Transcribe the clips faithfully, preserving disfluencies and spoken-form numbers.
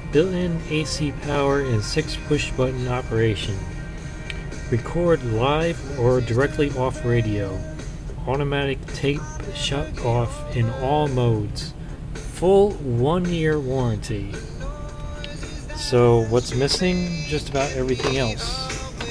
built-in A C power and six push-button operation. Record live or directly off radio. Automatic tape shut off in all modes. Full one-year warranty. So what's missing? Just about everything else.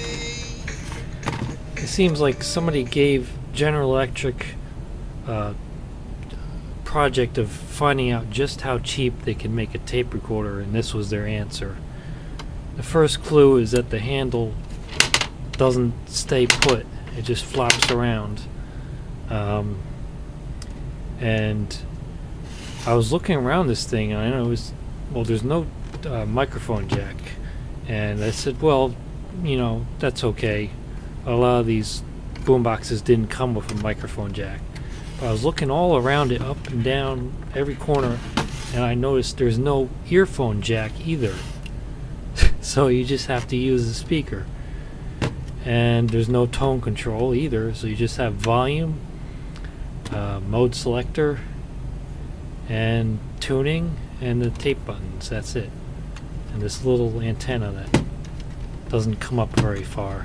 It seems like somebody gave General Electric a project of finding out just how cheap they can make a tape recorder, and this was their answer. The first clue is that the handle doesn't stay put, it just flops around. Um, and I was looking around this thing, and I know it was, well, there's no uh, microphone jack, and I said, well, you know, that's okay. A lot of these boomboxes didn't come with a microphone jack. But I was looking all around it, up and down, every corner, and I noticed there's no earphone jack either. So you just have to use the speaker. And there's no tone control either, so you just have volume, uh, mode selector, and tuning, and the tape buttons. That's it. And this little antenna that doesn't come up very far.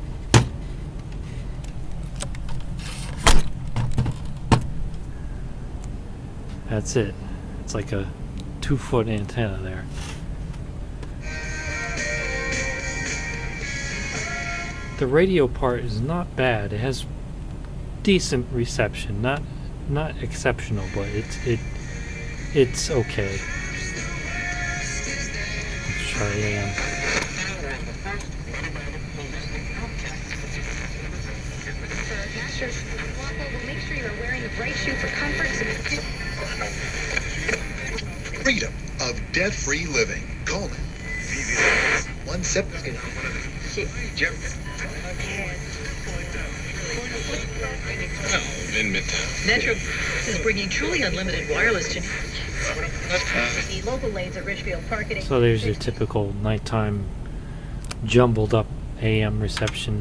That's it. It's like a two foot antenna there. The radio part is not bad. It has decent reception. Not not exceptional, but it's it it's okay. Let's try A M. Make sure you're wearing the right shoe for comfort. Freedom of debt-free living. Call it. One sip. Metro is bringing truly unlimited wireless to the local lanes at Richfield Park. So there's your typical nighttime jumbled up A M reception.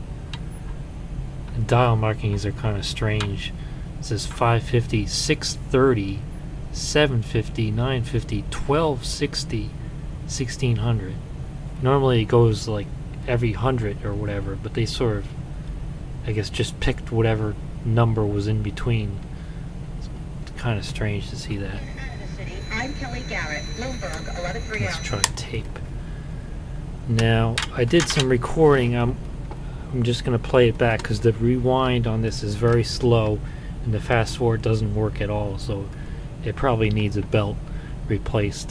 And dial markings are kind of strange. It says five fifty, six thirty, seven fifty, nine fifty, twelve sixty, sixteen hundred. Normally it goes like every hundred or whatever, but they sort of, I guess, just picked whatever number was in between. It's kind of strange to see that. I'm Kelly Garrett, Bloomberg, eleven three. Let's try tape. Now, I did some recording. I'm, I'm just going to play it back because the rewind on this is very slow and the fast forward doesn't work at all, so it probably needs a belt replaced.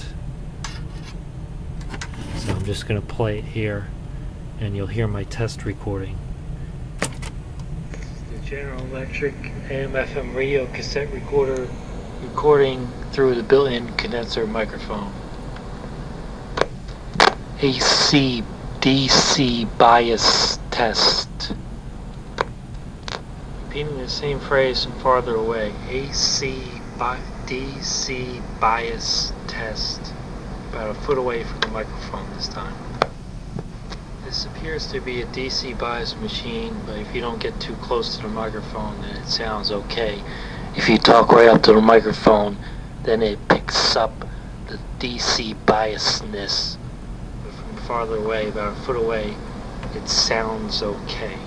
So I'm just going to play it here and you'll hear my test recording. The General Electric A M F M radio cassette recorder recording through the built-in condenser microphone. A C D C bias test. Repeating the same phrase from farther away. A C D C bias test. About a foot away from the microphone this time. This appears to be a D C bias machine, but if you don't get too close to the microphone, then it sounds okay. If you talk right up to the microphone, then it picks up the D C biasness. But from farther away, about a foot away, it sounds okay.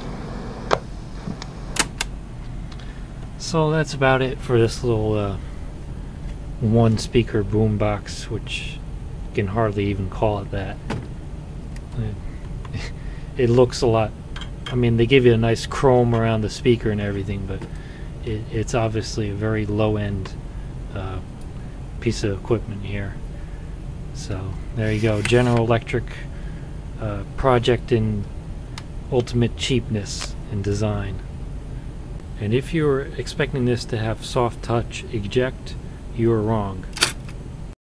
So that's about it for this little uh, one speaker boombox, which you can hardly even call it that. It, it looks a lot, I mean, they give you a nice chrome around the speaker and everything, but it, it's obviously a very low-end uh, piece of equipment here. So there you go, General Electric uh, project in ultimate cheapness in design. And if you were expecting this to have soft touch eject, you are wrong.